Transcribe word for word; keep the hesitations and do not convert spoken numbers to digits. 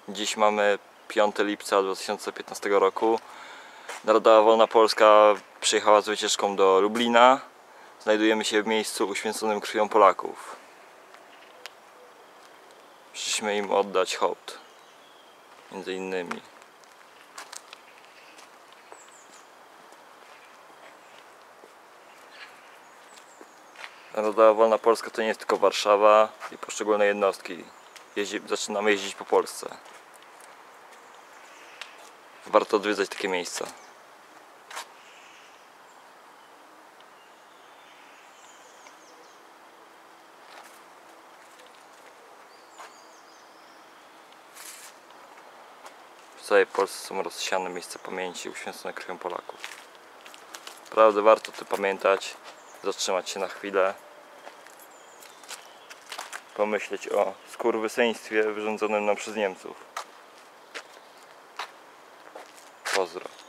Dziś mamy piątego lipca dwa tysiące piętnastego roku. Narodowa Wolna Polska przyjechała z wycieczką do Lublina. Znajdujemy się w miejscu uświęconym krwią Polaków. Przyszliśmy im oddać hołd, między innymi. Narodowa Wolna Polska to nie jest tylko Warszawa i poszczególne jednostki. Jeździ, zaczynamy jeździć po Polsce. Warto odwiedzać takie miejsca. W całej Polsce są rozsiane miejsca pamięci uświęcone krwią Polaków. Naprawdę warto tu pamiętać, zatrzymać się na chwilę, pomyśleć o skurwysyństwie wyrządzonym nam przez Niemców. Pozdro.